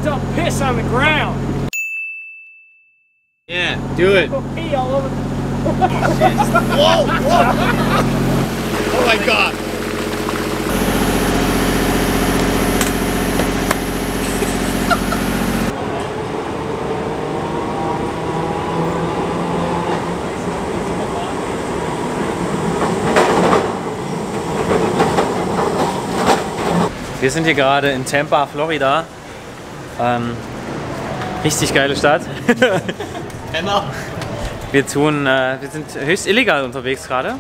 picked up piss on the ground. Yeah, do it. Pee all over. Whoa, whoa. Oh my God. Wir sind hier gerade in Tampa, Florida. Richtig geile Stadt. Genau. Wir sind höchst illegal unterwegs gerade.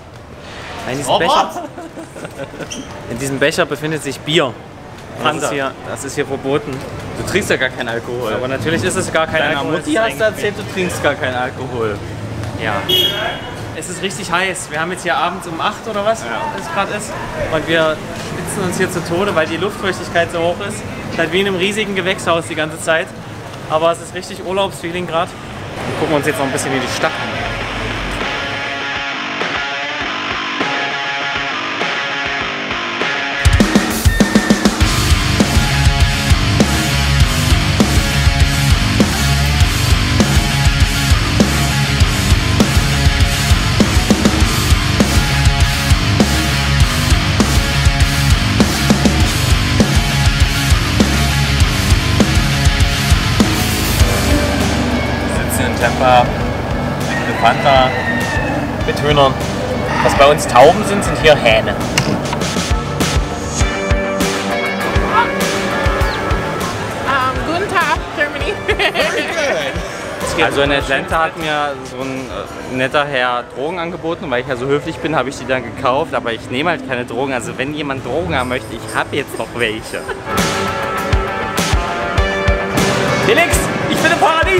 In diesem Becher befindet sich Bier. Das ist hier verboten. Du trinkst ja gar keinen Alkohol. Aber natürlich ist es gar kein Alkohol. Mutti hast du erzählt, du trinkst gar keinen Alkohol. Ja. Es ist richtig heiß. Wir haben jetzt hier abends um 8 oder was es gerade ist. Und wir schwitzen uns hier zu Tode, weil die Luftfeuchtigkeit so hoch ist. Es ist halt wie in einem riesigen Gewächshaus die ganze Zeit. Aber es ist richtig Urlaubsfeeling gerade. Wir gucken uns jetzt noch ein bisschen in die Stadt an. Tampa, Panther mit Hühnern. Was bei uns Tauben sind, sind hier Hähne. Guten Tag, Germany. Also in Atlanta hat mir so ein netter Herr Drogen angeboten. Weil ich ja so höflich bin, habe ich die dann gekauft. Aber ich nehme halt keine Drogen. Also wenn jemand Drogen haben möchte, ich habe jetzt noch welche. Felix, ich bin im Paradies!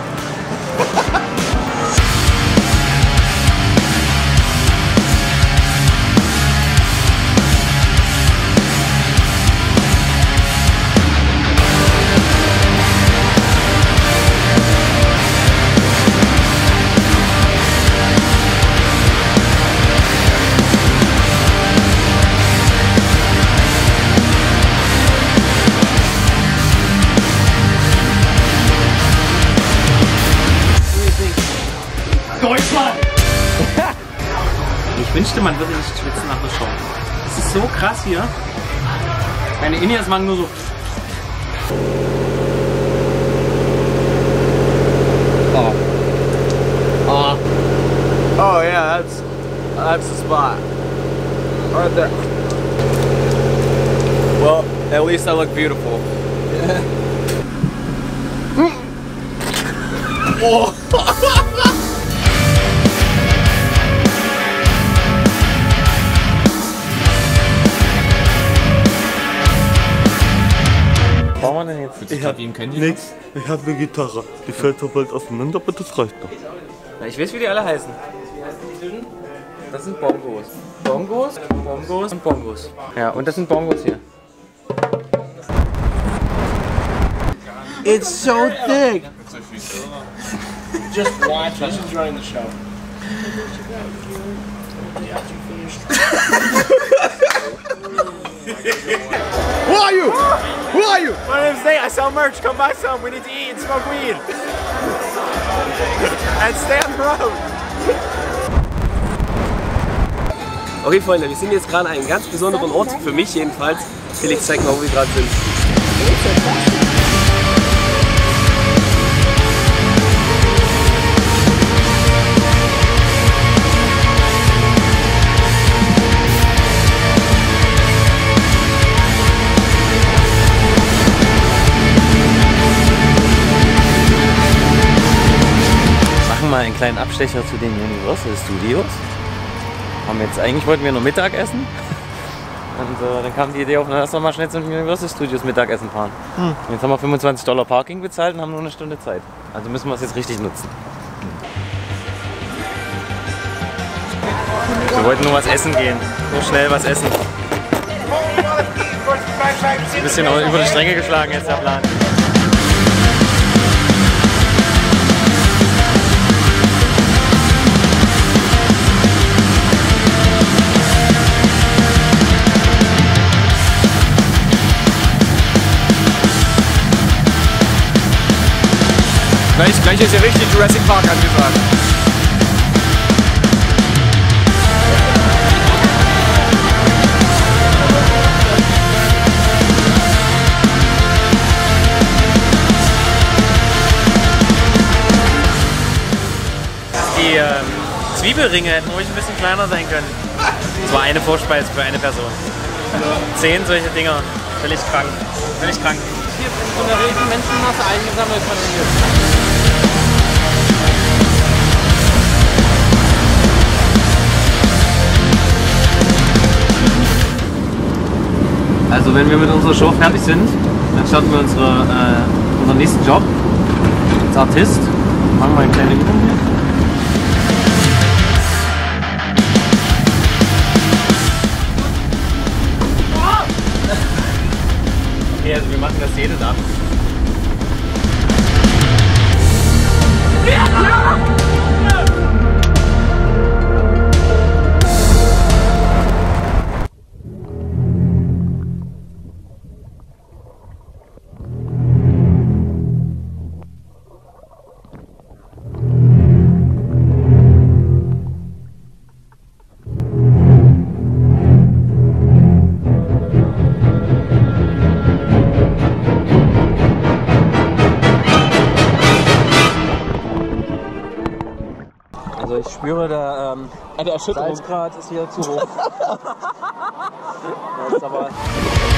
Ich wünschte, man würde nicht schwitzen nach der Show. Das ist so krass hier. Meine Indians machen nur so. Oh. Oh. Oh yeah, that's the spot. Right there. Well, at least I look beautiful. Yeah. Oh. Ich hab ihm nix. Ich hab eine Gitarre. Die fällt doch bald auseinander, aber das reicht doch. Ja, ich weiß, wie die alle heißen. Das sind Bongos. Bongos, Bongos und Bongos. Ja, und das sind Bongos hier. It's so thick. Just watch us enjoying the show. Who are you? Who are you? My name's Nate. I sell merch. Come buy some. We need to eat and smoke weed. And stay on the road. Okay, Freunde, wir sind jetzt gerade an einem ganz besonderen Ort, für mich jedenfalls. Felix, zeig mal, wo wir gerade sind. Mal einen kleinen Abstecher zu den Universal Studios. Eigentlich wollten wir nur Mittag essen. Und dann kam die Idee auf, lass doch mal schnell zu den Universal Studios Mittagessen fahren. Jetzt haben wir $25 Parking bezahlt und haben nur eine Stunde Zeit. Also müssen wir es jetzt richtig nutzen. Wir wollten nur was essen gehen. Nur schnell was essen. Ist ein bisschen über die Stränge geschlagen jetzt der Plan. Gleich ist ja richtig Jurassic Park angesagt. Die Zwiebelringe hätten ruhig ein bisschen kleiner sein können. Das war eine Vorspeise für eine Person. 10 solche Dinger. Völlig krank. Völlig krank. Hier von der riesen Menschenmasse eingesammelt von den Also wenn wir mit unserer Show fertig sind, dann starten wir unseren nächsten Job als Artist. Machen wir eine kleine Übung hier. Okay, also wir machen das jedes Abend. Also ich spüre, der Salzgrad ist hier zu hoch. Das ist aber